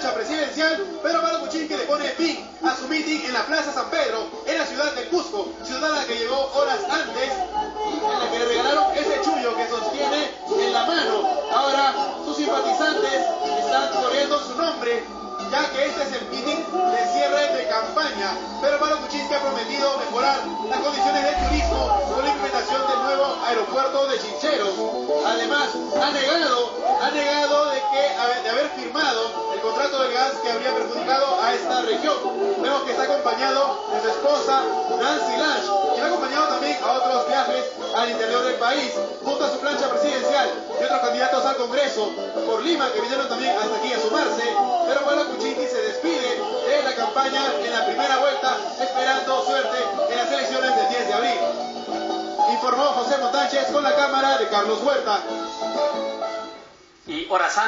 plancha presidencial, Pedro Pablo Kuczynski le pone fin a su meeting en la Plaza San Pedro, en la ciudad del Cusco, ciudad a la que llegó horas antes, en la que le regalaron ese chullo que sostiene en la mano. Ahora sus simpatizantes están corriendo su nombre, ya que este es el meeting de cierre de campaña. Pedro Pablo Kuczynski ha prometido mejorar las condiciones del turismo con la implementación del nuevo aeropuerto de Chincheros. Además, ha negado de haber firmado el contrato de gas que habría perjudicado a esta región. Vemos que está acompañado de su esposa Nancy Lange, quien ha acompañado también a otros viajes al interior del país, junto a su plancha presidencial y otros candidatos al Congreso por Lima que vinieron también hasta aquí a sumarse. Pero Pablo Kuczynski se despide de la campaña en la primera vuelta, esperando suerte en las elecciones del 10 de abril. Informó José Montánchez con la cámara de Carlos Huerta. Y horas antes